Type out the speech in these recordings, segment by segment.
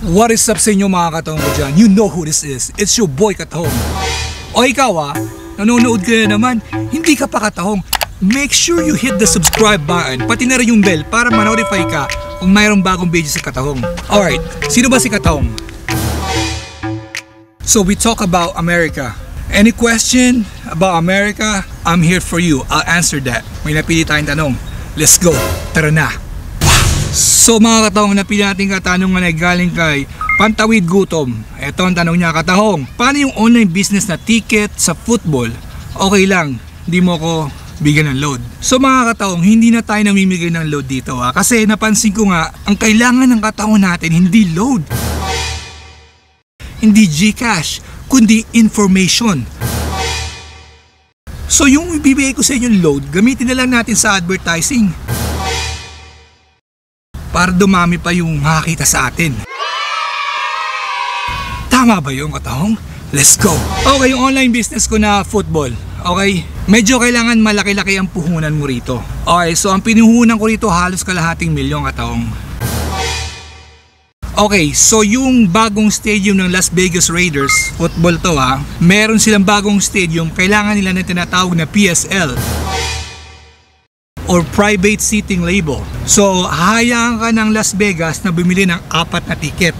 What is up sa inyo mga katahong ko dyan? You know who this is. It's your boy Katahong. O ikaw nanonood ka na naman, hindi ka pa katahong. Make sure you hit the subscribe button, pati na rin yung bell para ma-notify ka kung mayroong bagong video sa Katahong. Alright, sino ba si Katahong? So we talk about America. Any question about America? I'm here for you. I'll answer that. May napili tayong tanong. Let's go. Tara na. So mga katahong, napili natin katanungan ay galing kay Pantawid Gutom. Ito ang tanong niya, Katahong, paano yung online business na ticket sa football? Okay lang, di mo ko bigyan ng load. So mga katahong, hindi na tayo namimigay ng load dito kasi napansin ko nga, ang kailangan ng katahong natin hindi load, hindi GCash, kundi information. So yung ibibigay ko sa inyo load, gamitin na lang natin sa advertising para dumami pa yung makakita sa atin. Tama ba yung Katahong? Let's go! Okay, yung online business ko na football. Okay, medyo kailangan malaki-laki ang puhunan mo rito. Okay, so ang pinuhunan ko rito halos kalahating milyon, Katahong. Okay, so yung bagong stadium ng Las Vegas Raiders, football to meron silang bagong stadium, kailangan nila na tinatawag na PSL or private seating label. So hayaan ka ng Las Vegas na bumili ng 4 na ticket.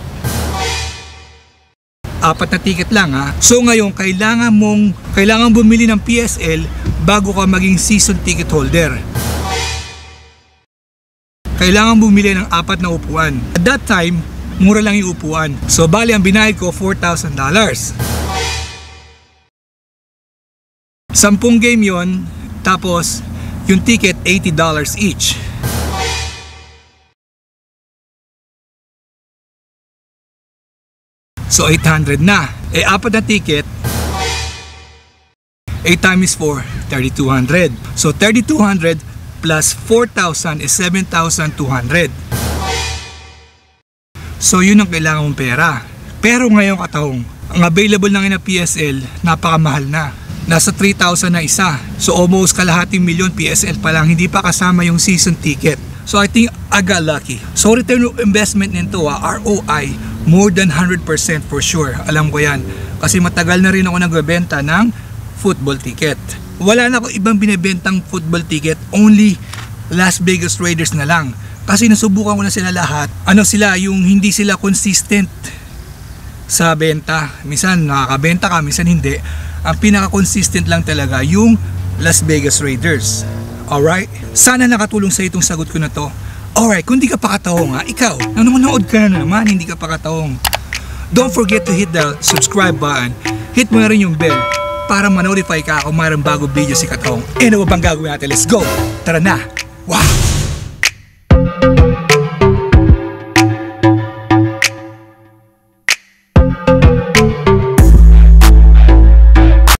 4 na ticket lang So ngayon kailangan bumili ng PSL bago ka maging season ticket holder. Kailangan bumili ng 4 na upuan. At that time, mura lang yung upuan. So bali ang binayad ko $4,000. 10 game yon, tapos yung ticket $80 each. So 800 na. 4 na ticket, 8 times 4, 3,200. So 3,200 plus 4,000 is 7,200. So yun ang kailangan mong pera. Pero ngayon Katahong, ang available lang na PSL, napakamahal na. Nasa 3,000 na isa. So almost kalahating milyon PSL pa lang, hindi pa kasama yung season ticket. So I think I got lucky. So return of investment nito ROI, more than 100% for sure. Alam ko yan. Kasi matagal na rin ako nagbebenta ng football ticket. Wala na ako ibang binibentang football ticket, only Las Vegas Raiders na lang. Kasi nasubukan ko na sila lahat. Yung hindi sila consistent sa benta. Minsan nakakabenta ka, minsan hindi. Ang pinaka-consistent lang talaga yung Las Vegas Raiders. Alright? Sana nakatulong sa itong sagot ko na to. Alright, kung di ka pa katahong ikaw, nanonood ka na naman, hindi ka pa katahong. Don't forget to hit the subscribe button. Hit mo na rin yung bell para ma-notify ka kung mayroong bagong video si Katahong. Ano ba bang gagawin natin? Let's go! Tara na! Wow!